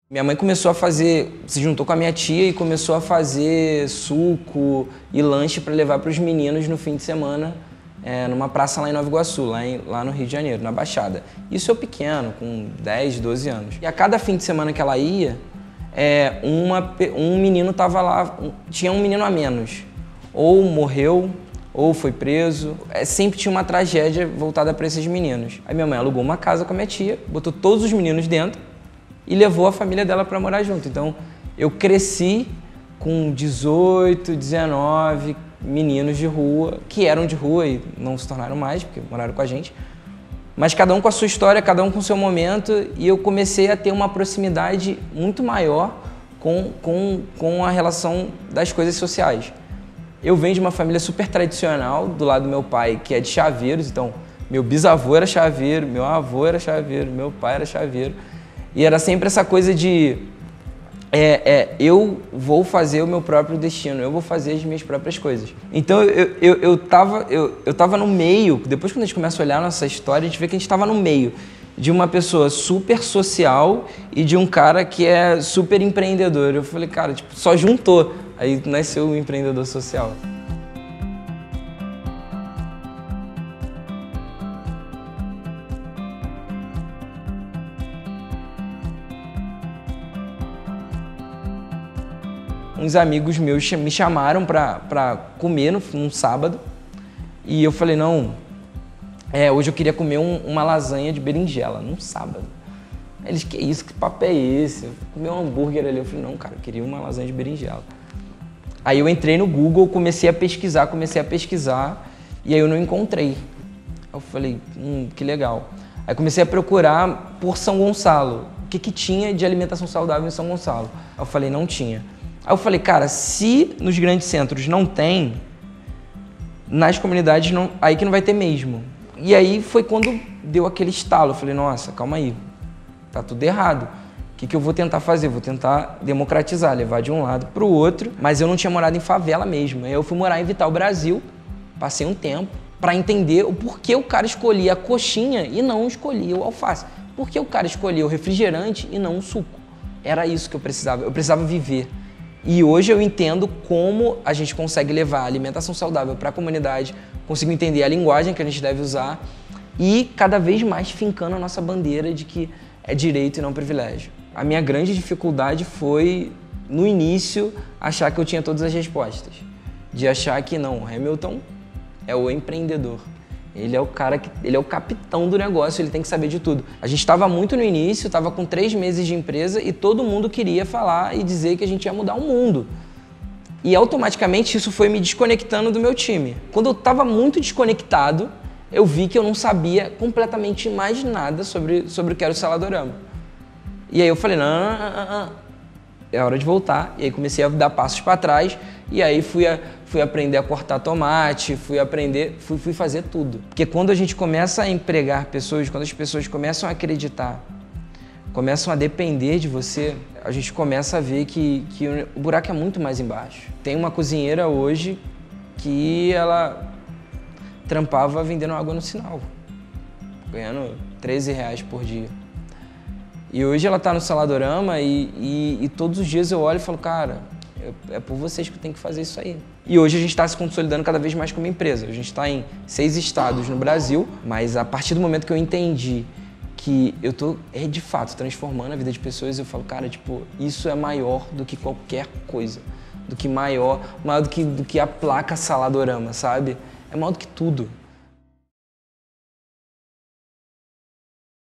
Minha mãe começou a fazer, se juntou com a minha tia e começou a fazer suco e lanche para levar para os meninos no fim de semana, numa praça lá em Nova Iguaçu, lá no Rio de Janeiro, na Baixada. Isso eu pequeno, com 10, 12 anos. E a cada fim de semana que ela ia, um menino estava lá, tinha um menino a menos. Ou morreu, ou foi preso. Sempre tinha uma tragédia voltada para esses meninos. Aí minha mãe alugou uma casa com a minha tia, botou todos os meninos dentro, e levou a família dela para morar junto. Então, eu cresci com 18, 19 meninos de rua, que eram de rua e não se tornaram mais, porque moraram com a gente. Mas cada um com a sua história, cada um com o seu momento, e eu comecei a ter uma proximidade muito maior com a relação das coisas sociais. Eu venho de uma família super tradicional, do lado do meu pai, que é de chaveiros, então meu bisavô era chaveiro, meu avô era chaveiro, meu pai era chaveiro. E era sempre essa coisa de eu vou fazer o meu próprio destino, eu vou fazer as minhas próprias coisas. Então eu tava no meio, depois quando a gente começa a olhar a nossa história, a gente vê que a gente estava no meio de uma pessoa super social e de um cara que é super empreendedor. Eu falei, cara, tipo, só juntou, aí nasceu o empreendedor social. Uns amigos meus me chamaram pra comer num sábado e eu falei, não, hoje eu queria comer uma lasanha de berinjela, num sábado. Eles, que isso, que papo é esse? Comer um hambúrguer ali. Eu falei, não, cara, eu queria uma lasanha de berinjela. Aí eu entrei no Google, comecei a pesquisar e aí eu não encontrei. Eu falei, que legal. Aí comecei a procurar por São Gonçalo, o que tinha de alimentação saudável em São Gonçalo. Aí eu falei, não tinha. Aí eu falei, cara, se nos grandes centros não tem, nas comunidades não, aí que não vai ter mesmo. E aí foi quando deu aquele estalo. Eu falei, nossa, calma aí, tá tudo errado. O que eu vou tentar fazer? Vou tentar democratizar, levar de um lado para o outro, mas eu não tinha morado em favela mesmo. Aí eu fui morar em Vital, Brasil, passei um tempo para entender o porquê o cara escolhia a coxinha e não escolhia o alface. Por que o cara escolhia o refrigerante e não o suco? Era isso que eu precisava viver. E hoje eu entendo como a gente consegue levar a alimentação saudável para a comunidade, consigo entender a linguagem que a gente deve usar e cada vez mais fincando a nossa bandeira de que é direito e não privilégio. A minha grande dificuldade foi, no início, achar que eu tinha todas as respostas. De achar que não, o Hamilton é o empreendedor. Ele é o cara ele é o capitão do negócio, ele tem que saber de tudo. A gente estava muito no início, estava com 3 meses de empresa e todo mundo queria falar e dizer que a gente ia mudar o mundo. E automaticamente isso foi me desconectando do meu time. Quando eu estava muito desconectado, eu vi que eu não sabia completamente mais nada sobre o que era o Saladorama. E aí eu falei, não, é hora de voltar. E aí comecei a dar passos para trás e aí fui aprender a cortar tomate, fui fazer tudo. Porque quando a gente começa a empregar pessoas, quando as pessoas começam a acreditar, começam a depender de você, a gente começa a ver que o buraco é muito mais embaixo. Tem uma cozinheira hoje que ela trampava vendendo água no sinal, ganhando R$13 por dia. E hoje ela está no Saladorama e todos os dias eu olho e falo, cara, é por vocês que eu tenho que fazer isso aí. E hoje a gente está se consolidando cada vez mais como empresa. A gente está em 6 estados no Brasil, mas a partir do momento que eu entendi que eu tô, de fato, transformando a vida de pessoas, eu falo, cara, tipo, isso é maior do que qualquer coisa. Maior do que a placa Saladorama, sabe? É maior do que tudo.